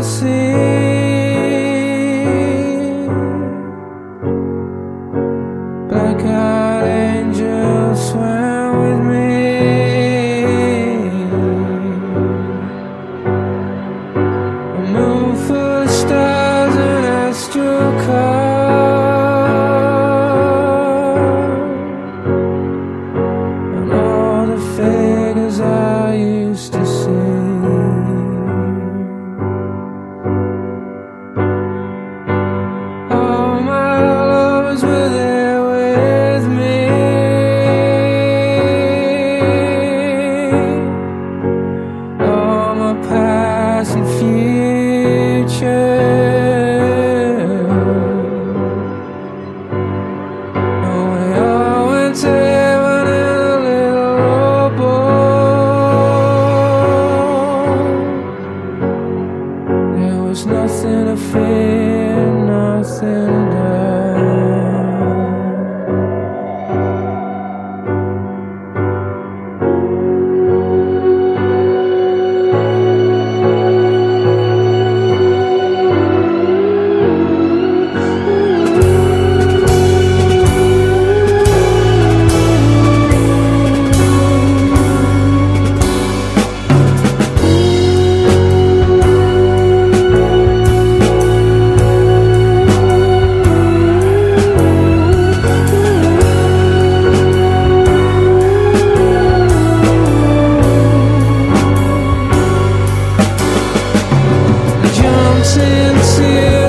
sea. Black-eyed angels swam with me. A moon full of stars and astral cars, and all the figures I used to see. All my lovers were there with me. All my past and future. And we all went to heaven in a little rowboat. There was nothing to fear, nothing to die. Jumps into